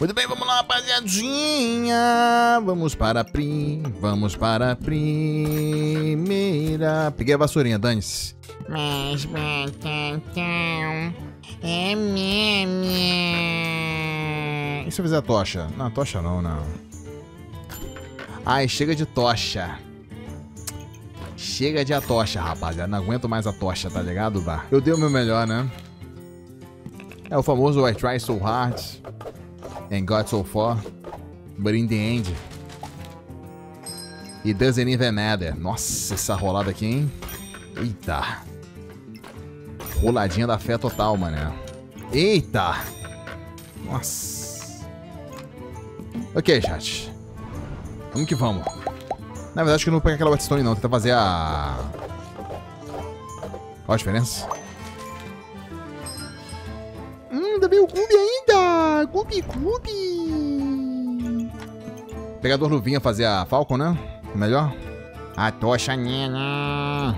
Muito bem, vamos lá, rapaziadinha. Vamos para a primeira. Peguei a vassourinha, dane-se. Mas batacão é minha. E se eu fizer a tocha? Não, tocha não, não. Ai, chega de tocha. Chega de a tocha, rapaziada. Não aguento mais a tocha, tá ligado, Bar? Eu dei o meu melhor, né? É o famoso I try so hard and got so far, but in the end it doesn't even matter. Nossa, essa rolada aqui, hein? Eita. Roladinha da fé total, mané. Eita. Nossa. Ok, chat. Vamos que vamos. Na verdade, acho que eu não vou pegar aquela Whetstone, não. Tentar fazer a... Qual a diferença? Ainda veio o Gubi ainda! Gubi. Pegador luvinha fazer a Falcon, né? Melhor? A tocha nena.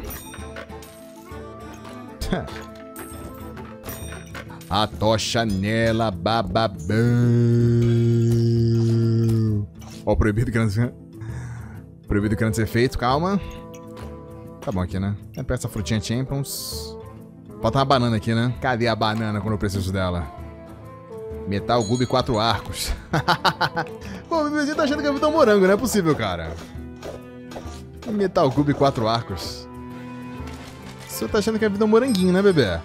A tocha nela, bababão. Ó, proibido que não ser feito, calma. Tá bom aqui, né? Pega essa frutinha Champions. Falta uma banana aqui, né? Cadê a banana quando eu preciso dela? Metal Gubi 4 arcos. Pô, o bebezinho tá achando que é Capitão Morango, não é possível, cara. Metal Gubi 4 arcos. Você tá achando que é Capitão Moranguinho, né, bebê?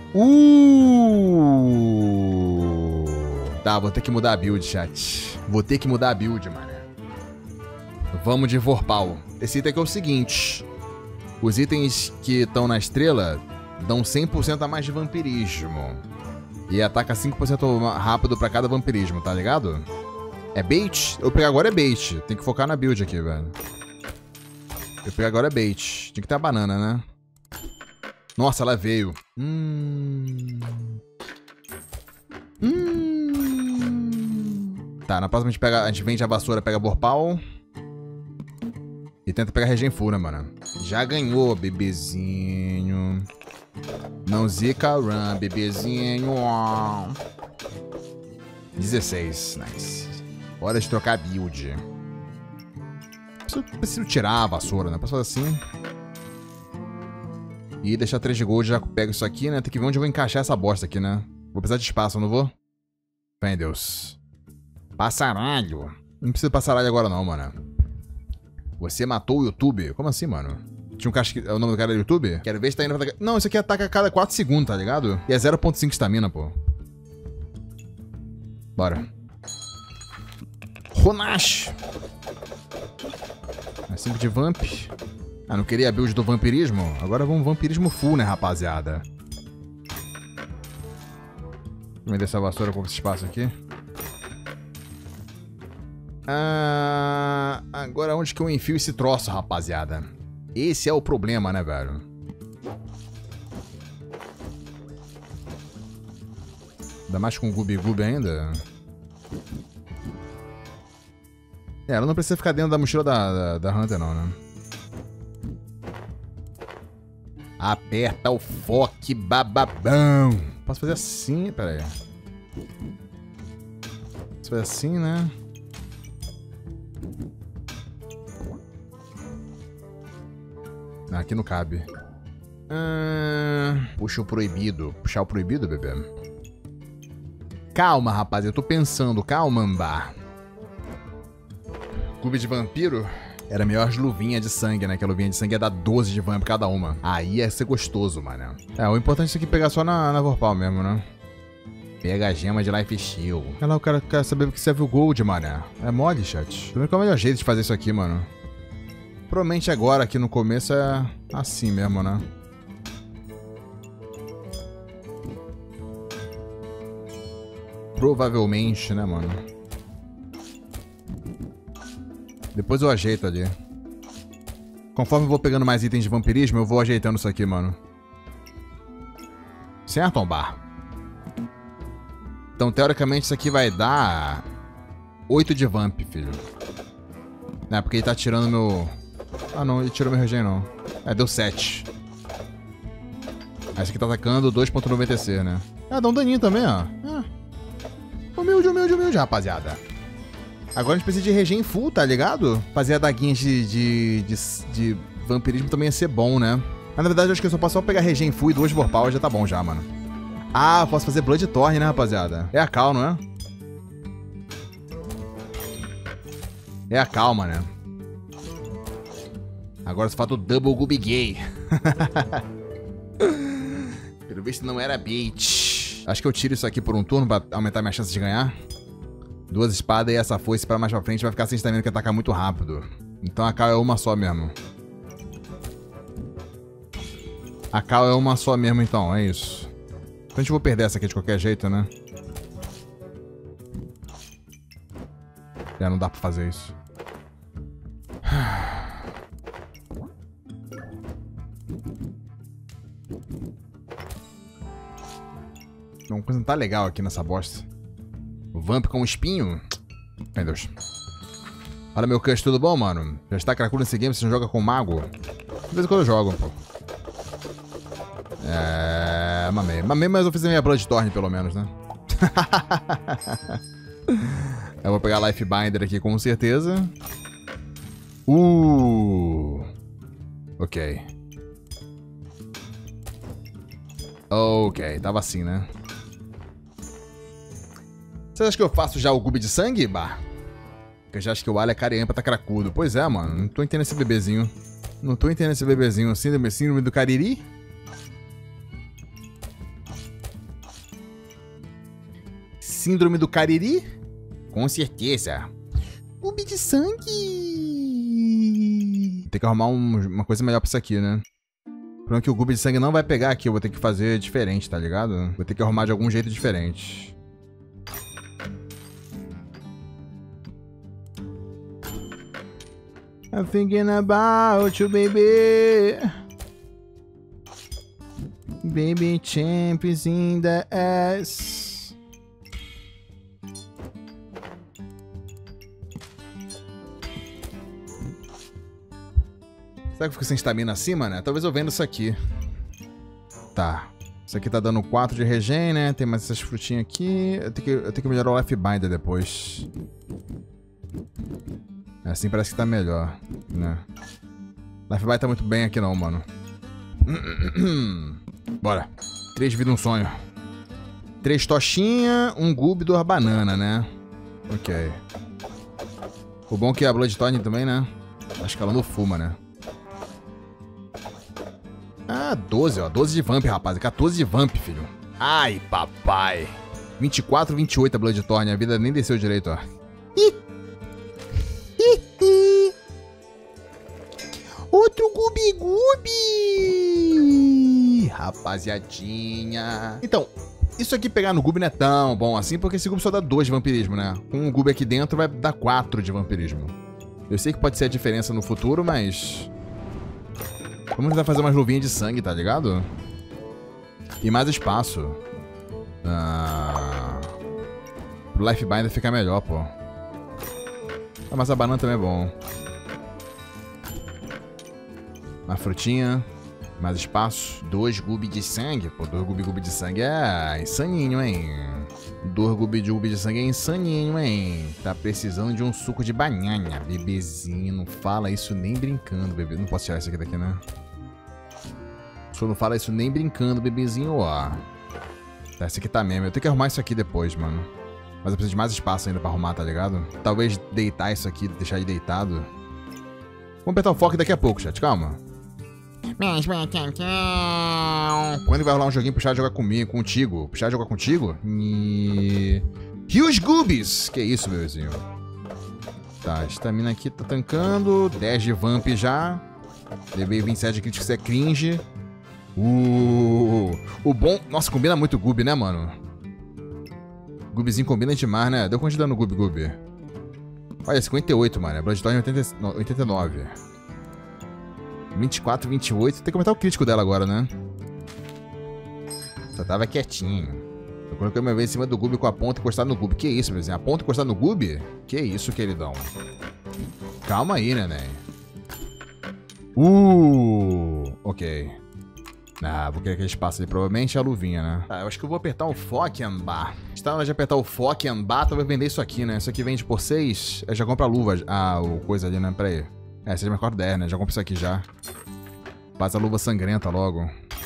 Tá, vou ter que mudar a build, chat. Vou ter que mudar a build, mano. Vamos de Vorpal. Esse item aqui é o seguinte. Os itens que estão na estrela dão 100% a mais de vampirismo. E ataca 5% rápido pra cada vampirismo, tá ligado? É bait? Eu pegar agora é bait. Tem que focar na build aqui, velho. Eu pegar agora é bait. Tinha que ter a banana, né? Nossa, ela veio. Tá, na próxima a gente vende a vassoura, pega a Vorpal. E tenta pegar a Regen Full, né, mano? Já ganhou, bebezinho. Não zica run, bebezinho. 16, nice. Hora de trocar a build. Preciso tirar a vassoura, né? Posso fazer assim. E deixar 3 de gold, já pego isso aqui, né? Tem que ver onde eu vou encaixar essa bosta aqui, né? Vou precisar de espaço, não vou? Fé em Deus. Passaralho. Não precisa de passaralho agora não, mano. Você matou o YouTube? Como assim, mano? Tinha um cara que... O nome do cara é YouTube? Quero ver se tá indo pra... Não, isso aqui ataca a cada 4 segundos, tá ligado? E é 0.5 estamina, pô. Bora. Ronash. É 5 de vamp. Ah, não queria a build do vampirismo? Agora vamos vampirismo full, né, rapaziada? Vou vender essa vassoura com esse espaço aqui. Agora onde que eu enfio esse troço, rapaziada? Esse é o problema, né, velho? Ainda mais com o Gubi ainda. É, ela não precisa ficar dentro da mochila da Hunter, não, né? Aperta o foque, bababão. Posso fazer assim? Pera aí. Posso fazer assim, né? Não, aqui não cabe. Puxa o proibido. Puxar o proibido, bebê? Calma, rapaz. Eu tô pensando. Calma, Ambar. Clube de vampiro? Era melhor as luvinhas de sangue, né? Que a luvinha de sangue ia dar 12 de vamp cada uma. Aí ia ser gostoso, mano. É, o importante é isso aqui pegar só na Vorpal mesmo, né? Pega a gema de Life Steal. Olha lá, o cara quer saber o que serve o Gold, mano. É mole, chat. Primeiro que é o melhor jeito de fazer isso aqui, mano. Provavelmente agora, aqui no começo, é assim mesmo, né? Provavelmente, né, mano? Depois eu ajeito ali. Conforme eu vou pegando mais itens de vampirismo, eu vou ajeitando isso aqui, mano. Certo, Ombar? Então, teoricamente, isso aqui vai dar 8 de vamp, filho. É, porque ele tá tirando meu... Ah, não, ele tirou meu regen, não. É, deu 7. Esse aqui tá atacando 2.90C, né? Ah, dá um daninho também, ó. Humilde. build, rapaziada. Agora a gente precisa de regen full, tá ligado? Fazer adaguinhas de vampirismo também ia ser bom, né? Mas na verdade eu acho que eu só posso pegar regen full e 2 Vorpal, já tá bom já, mano. Ah, posso fazer Bloodthorn, né, rapaziada? É a Cal, não é? É a calma, né? Agora só falta o Double Gooby Gay. Pelo visto não era bait. Acho que eu tiro isso aqui por um turno pra aumentar minha chance de ganhar. 2 espadas e essa foice pra mais pra frente vai ficar sem estamina que ataca muito rápido. Então a Cal é uma só mesmo. A Cal é uma só mesmo então, é isso. Então a gente vai perder essa aqui de qualquer jeito, né? Já não dá pra fazer isso. Uma coisa não tá legal aqui nessa bosta. O Vamp com espinho. Meu Deus. Fala, meu crush, tudo bom, mano? Já está cracudo nesse game? Você não joga com mago? De vez em quando eu jogo, pô. Mamei. Mamei, mas eu fiz a minha Bloodthorn, pelo menos, né? Eu vou pegar Life Binder aqui, com certeza. Ok. Ok, tava assim, né? Você acha que eu faço já o Gooby de sangue, bah? Porque eu já acho que o alho é careampa, tá cracudo. Pois é, mano. Não tô entendendo esse bebezinho. Não tô entendendo esse bebezinho. Síndrome do Cariri? Síndrome do Cariri? Com certeza. Gooby de sangue. Tem que arrumar uma coisa melhor pra isso aqui, né? O problema é que o Gooby de sangue não vai pegar aqui. Eu vou ter que fazer diferente, tá ligado? Vou ter que arrumar de algum jeito diferente. I'm thinking about you, baby. Baby champions in the ass. Será que eu fico sem estamina acima, né? Talvez eu venda isso aqui. Tá. Isso aqui tá dando 4 de regen, né? Tem mais essas frutinhas aqui. Eu tenho que melhorar o Life Binder depois. Assim parece que tá melhor, né? Life Binder tá muito bem aqui não, mano. Bora. 3 vidas, um sonho. 3 tochinha, um Gooby e 2 banana, né? Ok. O bom é que a Bloodthorn também, né? Acho que ela não fuma, né? Ah, 12, ó. 12 de Vamp, rapaz. 14 de Vamp, filho. Ai, papai. 24, 28 a Bloodthorn. A vida nem desceu direito, ó. Outro Gooby. Rapaziadinha. Então, isso aqui pegar no Gooby não é tão bom assim, porque esse Gooby só dá 2 de vampirismo, né? Com o Gooby aqui dentro vai dar 4 de vampirismo. Eu sei que pode ser a diferença no futuro, mas... vamos tentar fazer umas luvinhas de sangue, tá ligado? E mais espaço. Pro Life Binder ficar melhor, pô. Ah, mas a banana também é bom. Uma frutinha. Mais espaço. 2 Gooby de sangue. Pô, 2 Gooby de sangue é insaninho, hein? 2 Gooby de sangue é insaninho, hein? Tá precisando de um suco de banana. Bebezinho, não fala isso nem brincando, bebê. Não posso tirar isso aqui daqui, né? Só não fala isso nem brincando, bebezinho, ó. Tá, esse aqui tá mesmo. Eu tenho que arrumar isso aqui depois, mano. Mas eu preciso de mais espaço ainda pra arrumar, tá ligado? Talvez deitar isso aqui, deixar ele deitado. Vamos apertar o foco daqui a pouco, chat. Calma. Quando ele vai rolar um joguinho pro chat jogar comigo, contigo? Pro chat jogar contigo? Rios Goobies! Que isso, beuzinho? Tá, estamina aqui tá tancando. 10 de Vamp já. Levei 27 de crítico, isso é cringe. O bom... nossa, combina muito o Gooby, né, mano? Goobyzinho combina demais, né? Deu quanto de dano no Gooby? Olha, 58, mano. A Bloodthorn 89. 24, 28. Tem que aumentar o crítico dela agora, né? Só tava quietinho. Eu coloquei minha vez em cima do Gooby com a ponta encostada no Gooby. Que isso, meu? A ponta encostada no Gooby? Que isso, queridão? Calma aí, neném. Ok. Ah, vou querer aquele espaço ali. Provavelmente é a luvinha, né? Tá, eu acho que eu vou apertar o Fock and Bar. Está na hora de apertar o Fock and Bar, talvez vender isso aqui, né? Isso aqui vende por 6. Eu já compro a luva. Ah, o coisa ali, né? Pera aí. É, seja mais 4 10, né? Já compro isso aqui já. Faz a luva sangrenta logo.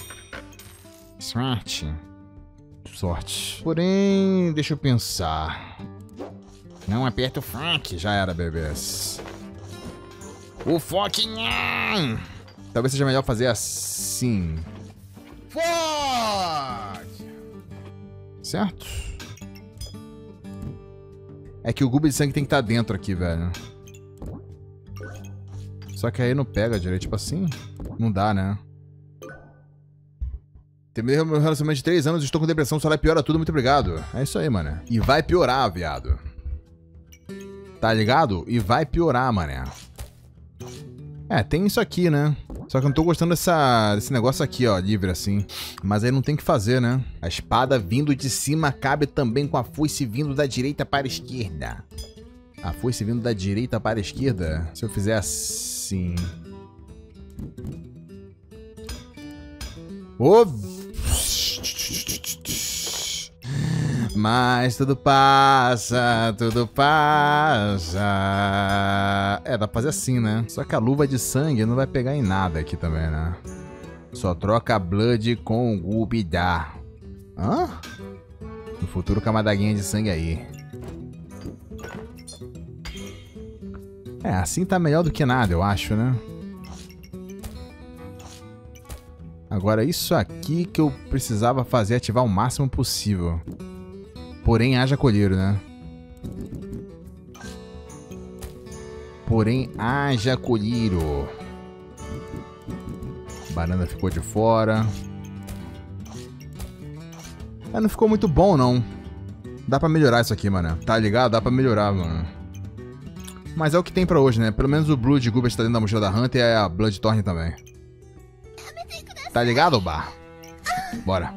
Sorte. Sorte. Porém, deixa eu pensar. Não aperta o Fock. Já era, bebês. O Fock não! Talvez seja melhor fazer assim. Fock! Certo? É que o Gooby de sangue tem que estar dentro aqui, velho. Só que aí não pega direito, tipo assim. Não dá, né? Terminei meu relacionamento de 3 anos, estou com depressão, só vai piora tudo, muito obrigado. É isso aí, mano. E vai piorar, viado. Tá ligado? E vai piorar, mané. É, tem isso aqui, né? Só que eu não tô gostando desse negócio aqui, ó, livre assim. Mas aí não tem o que fazer, né? A espada vindo de cima cabe também com a foice vindo da direita para a esquerda. A foice vindo da direita para a esquerda? Se eu fizer assim... Ô! Mas tudo passa, tudo passa. É, dá pra fazer assim, né? Só que a luva de sangue não vai pegar em nada aqui também, né? Só troca Blood com o Gubidá. Hã? No futuro com a madaguinha de sangue aí. É, assim tá melhor do que nada, eu acho, né? Agora, isso aqui que eu precisava fazer ativar o máximo possível. Porém, haja colheiro, né? Porém, haja colheiro. Banana ficou de fora. É, não ficou muito bom, não. Dá pra melhorar isso aqui, mano. Tá ligado? Dá pra melhorar, mano. Mas é o que tem pra hoje, né? Pelo menos o Blood Gubert tá dentro da mochila da Hunter e a Blood Thorn também. Tá ligado, Bar? Bora.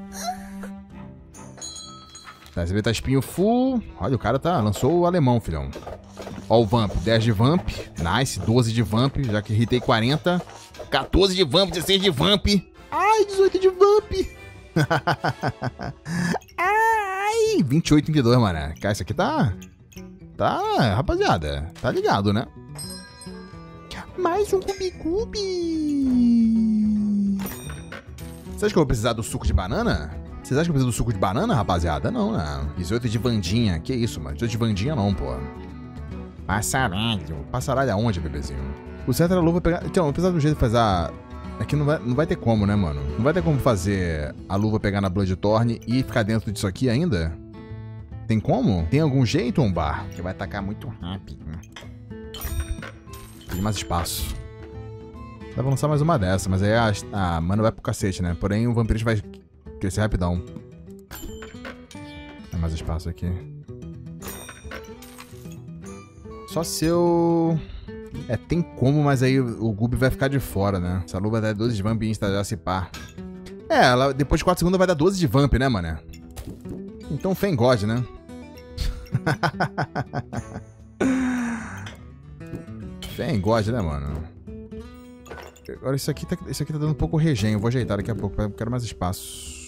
Tá, esse tá espinho full. Olha, o cara lançou o alemão, filhão. Ó o Vamp, 10 de Vamp. Nice, 12 de Vamp, já que irritei 40. 14 de Vamp, 16 de Vamp. Ai, 18 de Vamp. Ai, 28, 32, mano. Cara, isso aqui tá, rapaziada. Tá ligado, né? Mais um Gubi-Gubi. Você acha que eu vou precisar do suco de banana? Vocês acham que eu preciso do suco de banana, rapaziada? Não, né? 18 de Vandinha. Que isso, mano? 18 de Vandinha não, pô. Passaralho. Passaralho aonde, bebezinho? O certo era a luva pegar... Então, apesar do jeito de fazer a... Aqui não vai ter como, né, mano? Não vai ter como fazer a luva pegar na Blood Thorn e ficar dentro disso aqui ainda? Tem como? Tem algum jeito, Bar? Que vai atacar muito rápido. Tem mais espaço. Dá pra lançar mais uma dessa, mas aí a mana vai pro cacete, né? Porém, o vampirismo vai crescer rapidão. Tem mais espaço aqui. Só se eu... É, tem como, mas aí o Gubi vai ficar de fora, né? Essa luva dá 12 de Vamp e Insta já se pá. É, ela depois de 4 segundos vai dar 12 de Vamp, né, mano? Então, fé em God, né? Fé em God, né, mano? Agora isso aqui tá dando um pouco regenho. Eu vou ajeitar daqui a pouco, porque eu quero mais espaço.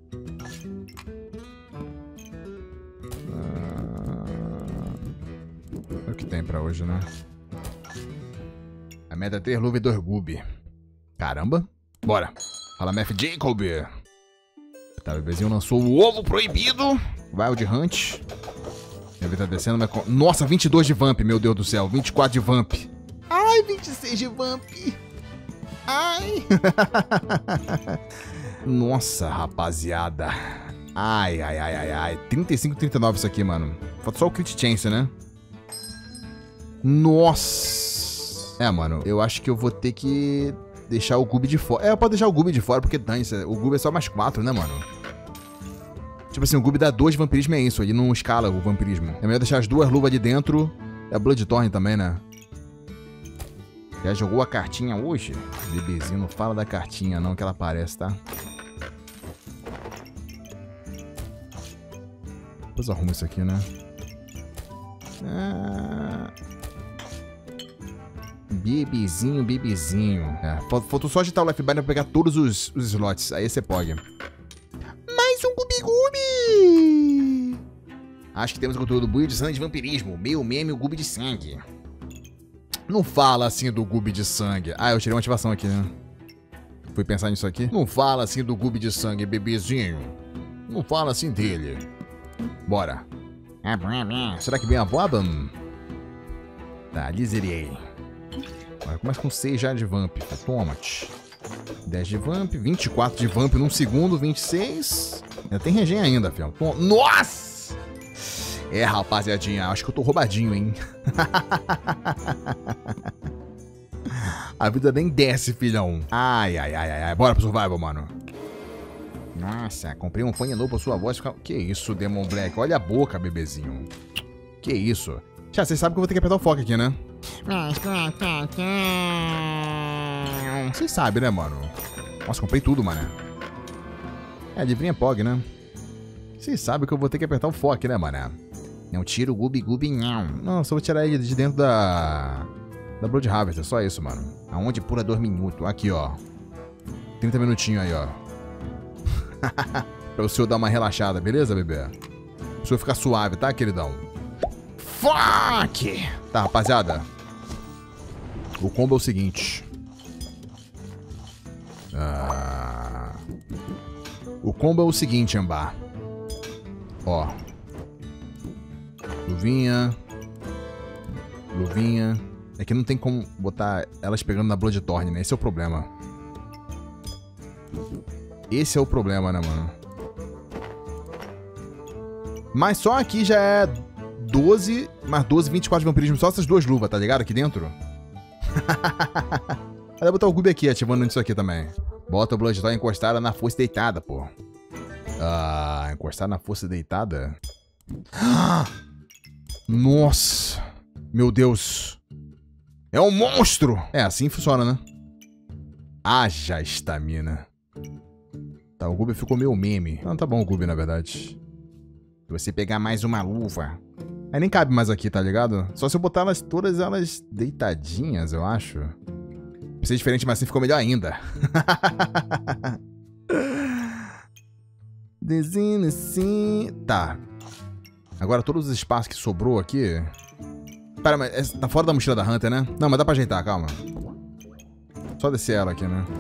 É o que tem pra hoje, né? A meta é ter luva e 2 Gubi. Caramba. Bora. Fala, Mef Jacob. Tá, o bebezinho lançou o ovo proibido. Wild Hunt. Minha vida tá descendo, mas... Nossa, 22 de Vamp, meu Deus do céu. 24 de Vamp. Ai, 26 de Vamp. Ai. Nossa, rapaziada. Ai. 35, 39 isso aqui, mano. Falta só o Crit Chance, né? Nossa. É, mano, eu acho que eu vou ter que deixar o Gubi de fora. É, eu posso deixar o Gubi de fora, porque dane-se. O Gubi é só mais 4, né, mano? Tipo assim, o Gubi dá 2 de vampirismo, é isso. Ele não escala o vampirismo. É melhor deixar as 2 luvas de dentro. É a Blood Thorn também, né? Já jogou a cartinha hoje? Bebezinho, não fala da cartinha não, que ela aparece, tá? Depois eu arrumo isso aqui, né? Bebezinho, bebezinho. É, faltou só agitar o left button pra pegar todos os slots. Aí você pode. Mais um Gubi-Gubi! Acho que temos o conteúdo buio de sangue de vampirismo. Meu meme, o Gubi de sangue. Não fala assim do Gubi de sangue. Ah, eu tirei uma ativação aqui, né? Fui pensar nisso aqui. Não fala assim do Gubi de sangue, bebezinho. Não fala assim dele. Bora. Será que vem a boba? Tá, lizerei. Começa com 6 já de vamp. Toma-te. 10 de vamp, 24 de vamp num segundo, 26. Ainda tem regen ainda, fião. Nossa! É, rapaziadinha, acho que eu tô roubadinho, hein? A vida nem desce, filhão. Ai. Bora pro survival, mano. Nossa, comprei um fone novo pra sua voz. Que isso, Demon Black? Olha a boca, bebezinho. Que isso? Já, vocês sabem que eu vou ter que apertar o foco aqui, né? Vocês sabem, né, mano? Nossa, comprei tudo, mano. É, livrinha POG, né? Vocês sabem que eu vou ter que apertar o foco, né, mano? Não tira o Gubi-Gubi, não. Não, só vou tirar ele de dentro da Blood Harvest, é só isso, mano. Aonde pula 2 minutos. Aqui, ó. 30 minutinhos aí, ó. Pra o senhor dar uma relaxada, beleza, bebê? O senhor ficar suave, tá, queridão? Fuck! Tá, rapaziada. O combo é o seguinte. O combo é o seguinte, Ambar. Ó. Luvinha. Luvinha. É que não tem como botar elas pegando na Bloodthorn, né? Esse é o problema. Esse é o problema, né, mano? Mas só aqui já é 12, mais 12, 24 de vampirismo. Só essas 2 luvas, tá ligado? Aqui dentro. Vai botar o Gubi aqui, ativando isso aqui também. Bota o Bloodthorn encostada na força deitada, pô. Ah, encostar na força deitada? Nossa. Meu Deus. É um monstro! É, assim funciona, né? Haja estamina. Tá, o Gubi ficou meio meme. Não, tá bom o Gubi, na verdade. Se você pegar mais uma luva... Aí nem cabe mais aqui, tá ligado? Só se eu botar elas todas elas deitadinhas, eu acho. Pra ser diferente, mas assim ficou melhor ainda. Desenho assim... Tá. Agora todos os espaços que sobrou aqui... Pera, mas tá fora da mochila da Hunter, né? Não, mas dá pra ajeitar, calma. Só descer ela aqui, né?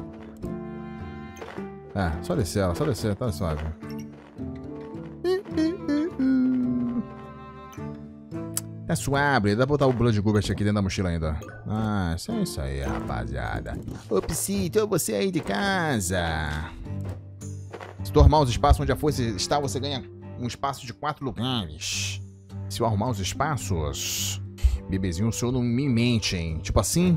É, só descer, tá suave. É suave, dá pra botar o Blood Gubert aqui dentro da mochila ainda. Ah, é isso aí, rapaziada. Ô, Psito, você aí de casa. Se tu arrumar os espaços onde a força está, você ganha um espaço de 4 lugares. Se eu arrumar os espaços... Bebezinho, o senhor não me mente, hein? Tipo assim?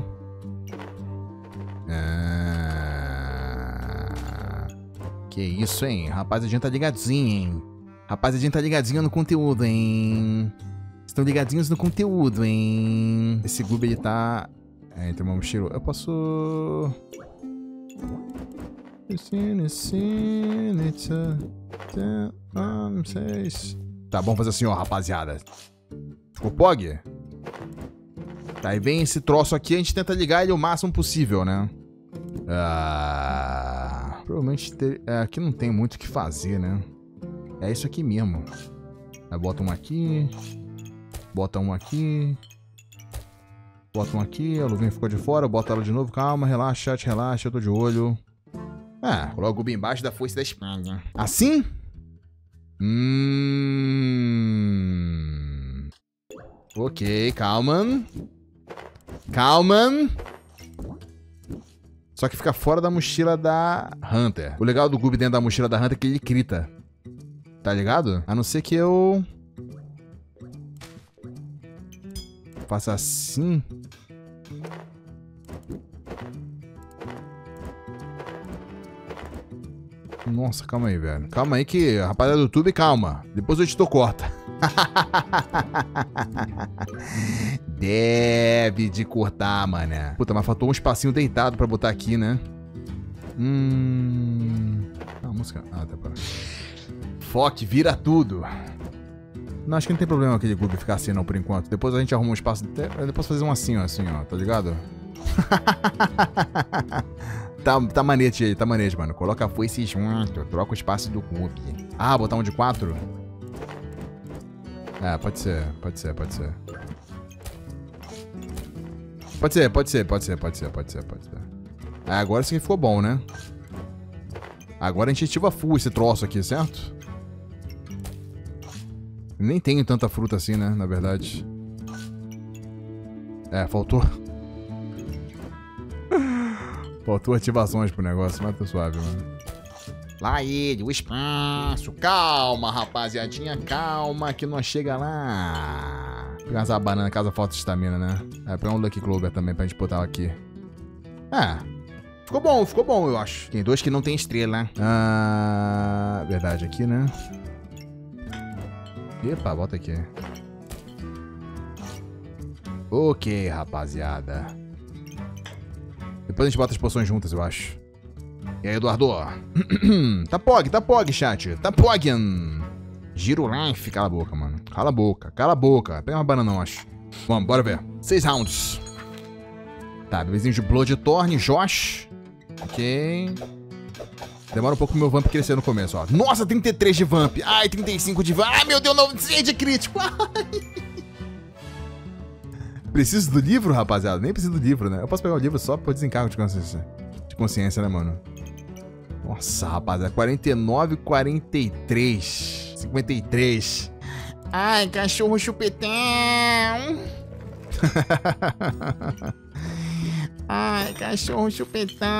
Que isso, hein? Rapaziadinha tá ligadinho, hein? Rapaziadinha tá ligadinho no conteúdo, hein? Estão ligadinhos no conteúdo, hein? Esse Gubi, ele tá... É, entre uma mochila... Eu posso... Tá, vamos fazer assim, ó, rapaziada. Ficou POG? Tá, aí vem esse troço aqui, a gente tenta ligar ele o máximo possível, né? Provavelmente aqui não tem muito o que fazer, né? É isso aqui mesmo. Aí bota um aqui. Bota um aqui. Bota um aqui, a luvinha ficou de fora, bota ela de novo. Calma, relaxa, chat, relaxa, eu tô de olho. Coloca o Gubi embaixo da foice da espada. Assim? Ok, calma. Calma. Só que fica fora da mochila da Hunter. O legal do Gubi dentro da mochila da Hunter é que ele grita. Tá ligado? A não ser que eu... faça assim. Nossa, calma aí, velho. Calma aí que, rapaziada do YouTube, calma. Depois o editor corta. Deve de cortar, mané. Puta, mas faltou um espacinho deitado pra botar aqui, né? A música... tá para. Foque, vira tudo. Não, acho que não tem problema aquele Gubi ficar assim não, por enquanto. Depois a gente arruma um espaço... Eu posso fazer um assim, ó, tá ligado? Tá manete aí, tá manete, mano. Coloca a foice junto, troca o espaço do cup. Ah, botar um de 4? É, pode ser. Pode ser. É, agora sim ficou bom, né? Agora a gente ativa full esse troço aqui, certo? Nem tenho tanta fruta assim, né? Na verdade. É, faltou. Faltou ativações pro negócio, mas tá suave, mano. Lá ele, o espaço. Calma, rapaziadinha, calma que nós chega lá. Pegar essa banana, caso falta estamina, né? É, pegar um Lucky Clover também pra gente botar aqui. É. Ficou bom, eu acho. Tem 2 que não tem estrela. Ah, verdade, aqui, né? Epa, bota aqui. Ok, rapaziada. Depois a gente bota as poções juntas, eu acho. E aí, Eduardo? Tá pog, chat. Tá pogging. Giro life. Cala a boca, mano. Cala a boca. Pega uma banana, não, acho. Vamos, bora ver. 6 rounds. Tá, bebezinho de Bloodthorn, Josh. Ok. Demora um pouco pro meu Vamp crescer no começo, ó. Nossa, 33 de Vamp. Ai, 35 de Vamp. Ai, meu Deus, não. 6 de crítico. Ai. Preciso do livro, rapaziada? Nem preciso do livro, né? Eu posso pegar o livro só por desencargo de consciência, né, mano? Nossa, rapaziada. 49, 43. 53. Ai, cachorro chupetão. Ai, cachorro chupetão.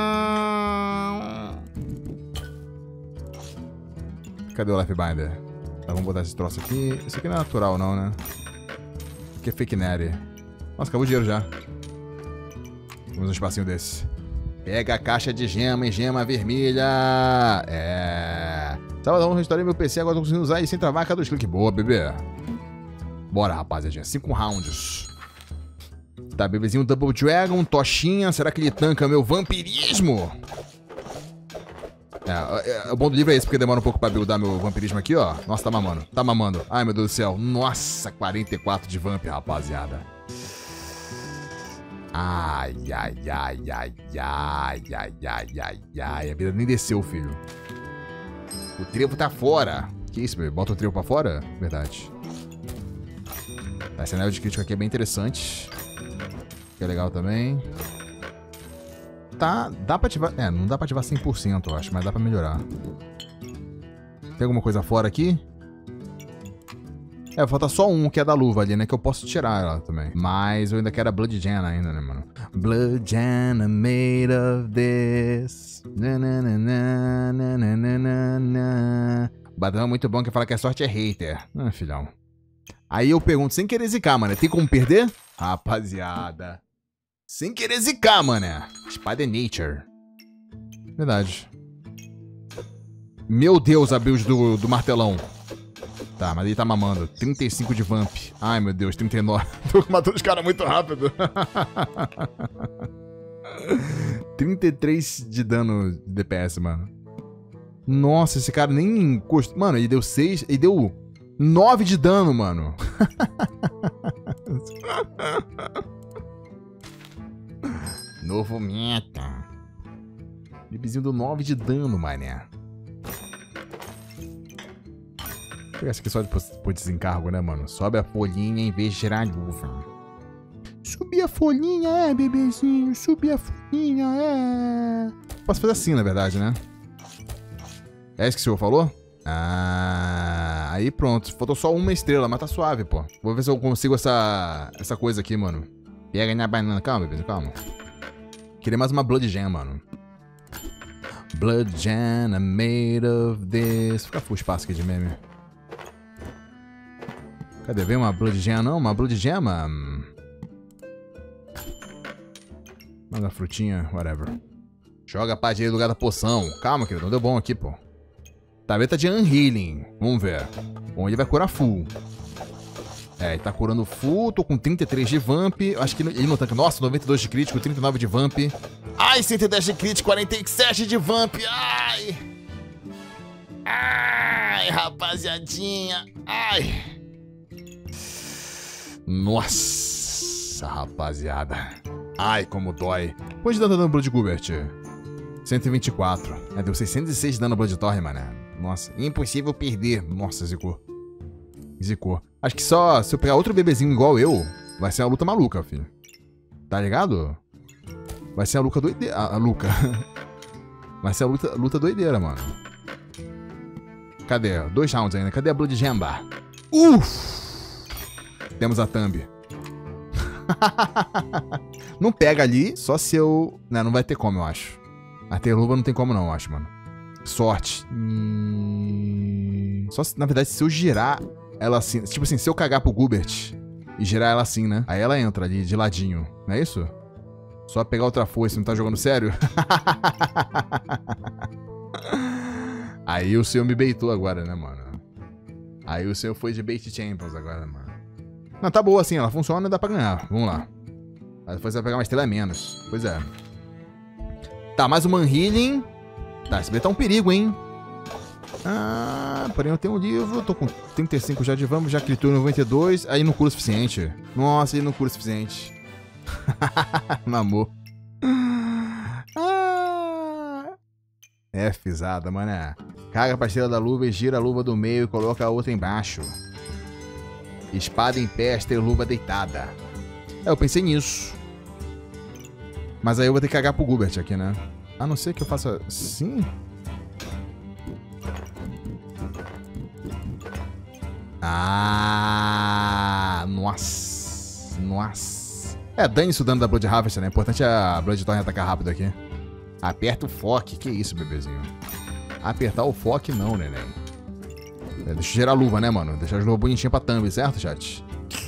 Cadê o Life Binder? Tá, vamos botar esse troço aqui. Isso aqui não é natural, não, né? Aqui é fake nerd. Nossa, acabou o dinheiro já. Vamos um espacinho desse. Pega a caixa de gema e gema vermelha. É. Sabadão, restaurei meu PC, agora tô conseguindo usar e sem travar cada 2 cliques. Boa, bebê. Bora, rapaziadinha. 5 rounds. Tá, bebezinho Double Dragon, Toshinha. Será que ele tanca meu vampirismo? O bom do livro é esse, porque demora um pouco pra buildar meu vampirismo aqui, ó. Nossa, tá mamando. Ai, meu Deus do céu. Nossa, 44 de vamp, rapaziada. Ai. A vida nem desceu, filho. O trevo tá fora. Que isso, bebê? Bota o trevo pra fora? Verdade. Tá, esse anel de crítico aqui é bem interessante. Que é legal também. Tá, dá pra ativar... É, não dá pra ativar 100%, eu acho, mas dá pra melhorar. Tem alguma coisa fora aqui? É, falta só um, que é da luva ali, né? Que eu posso tirar ela também. Mas eu ainda quero a Blood Gem ainda, né, mano? Blood Gem made of this. O Badão é muito bom, que fala que a sorte é hater. Ah, filhão. Aí eu pergunto, sem querer zicar, mano, tem como perder? Rapaziada. Sem querer zicar, mané. Espada é nature. Verdade. Meu Deus, a build do martelão. Tá, mas ele tá mamando. 35 de Vamp. Ai, meu Deus, 39. Tô matando os caras muito rápido. 33 de dano de DPS, mano. Nossa, esse cara nem encostou. Mano, ele deu 6. Ele deu 9 de dano, mano. Novo meta. Bibizinho do 9 de dano, mané. Vou pegar esse aqui só por desencargo, né, mano? Sobe a folhinha em vez de tirar a luva. Subir a folhinha, é, bebezinho. Subir a folhinha, é. Posso fazer assim, na verdade, né? É isso que o senhor falou? Ah, aí pronto. Faltou só uma estrela, mas tá suave, pô. Vou ver se eu consigo essa coisa aqui, mano. Pega na banana. Calma, bebezinho, calma. Queria mais uma Blood Gem, mano. Blood Gem made of this. Fica full espaço aqui de meme. Cadê? Vem uma Blood Gem, não? Uma Blood Gema? Manda frutinha, whatever. Joga a pá de aí no lugar da poção. Calma, querido. Não deu bom aqui, pô. Tableta de Unhealing. Vamos ver. Bom, ele vai curar full. É, ele tá curando full. Tô com 33 de Vamp. Acho que ele não tanca. Nossa, 92 de crítico, 39 de Vamp. Ai, 110 de crítico, 47 de Vamp. Ai. Ai, rapaziadinha. Ai. Nossa, rapaziada. Ai, como dói. Quanto de dano tá dando Blood Gubert? 124. Deu 606 de dano Blood Torre, mané. Nossa, impossível perder. Nossa, zicou. Zicou. Acho que só se eu pegar outro bebezinho igual eu, vai ser uma luta maluca, filho. Tá ligado? Vai ser uma luta doideira. A Luca. Vai ser a luta doideira, mano. Cadê? 2 rounds ainda. Cadê a Blood Gemba? Temos a Thumb. Não pega ali, só se eu... Não vai ter como, eu acho. A Terluva não tem como não, eu acho, mano. Sorte. Só se, na verdade, se eu girar ela assim... Tipo assim, se eu cagar pro Gubert e girar ela assim, né? Aí ela entra ali de ladinho. Não é isso? Só pegar outra foice, não tá jogando sério? Aí o senhor me baitou agora, né, mano? Aí o senhor foi de bait champions agora, mano. Não, tá boa assim, ela funciona e dá pra ganhar. Vamos lá. Aí depois você vai pegar uma estrela a menos. Pois é. Tá, mais um Manhealing. Tá, esse B tá um perigo, hein? Ah, porém eu tenho um livro. Tô com 35 já de vamos, já clitou 92. Aí não cura o suficiente. Nossa, ele não cura o suficiente. Mamou. É fisada, mané. Caga a parceira da luva e gira a luva do meio e coloca a outra embaixo. Espada em pé, luva deitada. Eu pensei nisso. Mas aí eu vou ter que cagar pro Gubert aqui, né? A não ser que eu faça assim. Ah, nossa. Nossa. Dane-se o dano da Blood Harvest, né? O importante é a Blood Torre atacar rápido aqui. Aperta o foque. Que isso, bebezinho? Apertar o foque não, neném. Deixa eu gerar a luva, né, mano? Deixar as luvas bonitinhas pra thumb, certo, chat?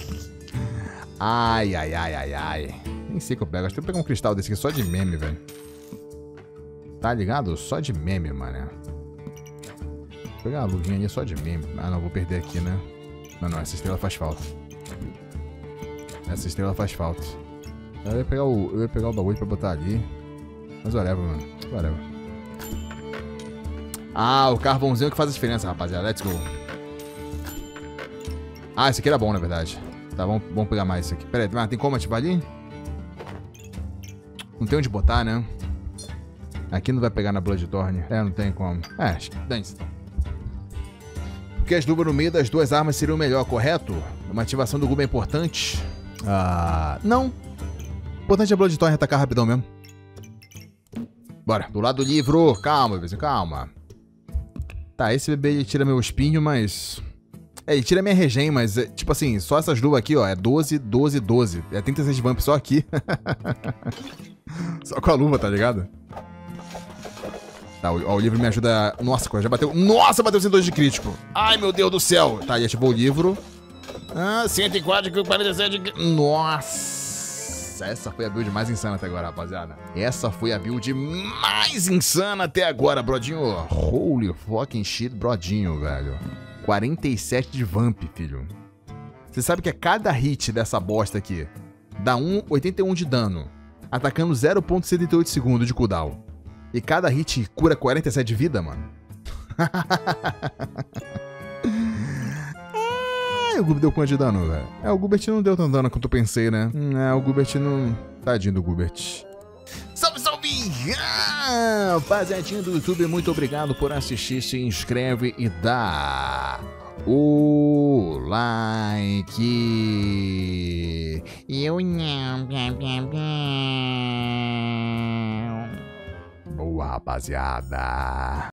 Ai, ai, ai, ai, ai. Nem sei que eu pego. Acho que eu vou pegar um cristal desse aqui só de meme, velho. Tá ligado? Só de meme, mano. Vou pegar uma luvinha ali só de meme. Ah, não. Vou perder aqui, né? Não, essa estrela faz falta. Essa estrela faz falta. Eu ia pegar o bagulho pra botar ali. Mas whatever, mano. Whatever. Ah, o carvãozinho que faz a diferença, rapaziada. Let's go. Ah, esse aqui era bom, na verdade. Tá, vamos pegar mais isso aqui. Pera aí, tem como ativar ali? Não tem onde botar, né? Aqui não vai pegar na Bloodthorn. Não tem como. Acho que dane-se. Porque as luvas no meio das duas armas seriam melhor, correto? Uma ativação do Guba é importante? Não. O importante é a Bloodthorn atacar rapidão mesmo. Bora, do lado do livro. Calma, bebezinho, calma. Tá, esse bebê ele tira meu espinho, mas... ele tira minha regen, mas, tipo assim, só essas luvas aqui, ó, é 12, 12, 12. É 36 de vamp só aqui. Só com a luva, tá ligado? Tá, ó, o livro me ajuda... Nossa, já bateu... Nossa, bateu 102 de crítico. Ai, meu Deus do céu. Tá, e ativou o livro. 104 com 47 de... Nossa, essa foi a build mais insana até agora, rapaziada. Essa foi a build mais insana até agora, brodinho. Holy fucking shit, brodinho, velho. 47 de vamp, filho. Você sabe que a cada hit dessa bosta aqui dá 81 de dano, atacando 0.78 segundos de cooldown. E cada hit cura 47 de vida, mano. O Gubert deu quanto de dano, velho? O Gubert não deu tanto dano quanto eu pensei, né? O Gubert não... Tadinho do Gubert. Salve, salve! Rapaziadinha do YouTube, muito obrigado por assistir. Se inscreve e dá o like. Eu não. Boa, rapaziada.